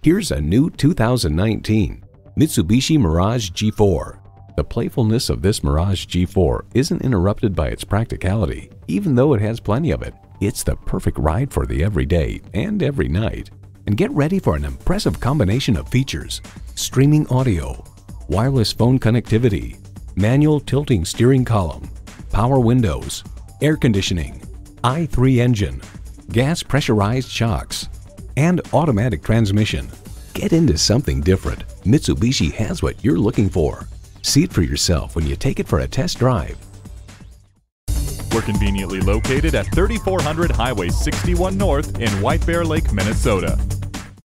Here's a new 2019 Mitsubishi Mirage G4. The playfulness of this Mirage G4 isn't interrupted by its practicality, even though it has plenty of it. It's the perfect ride for the everyday and every night. And get ready for an impressive combination of features: streaming audio, wireless phone connectivity, manual tilting steering column, power windows, air conditioning, i3 engine, gas pressurized shocks, and automatic transmission. Get into something different. Mitsubishi has what you're looking for. See it for yourself when you take it for a test drive. We're conveniently located at 3400 Highway 61 North in White Bear Lake, Minnesota.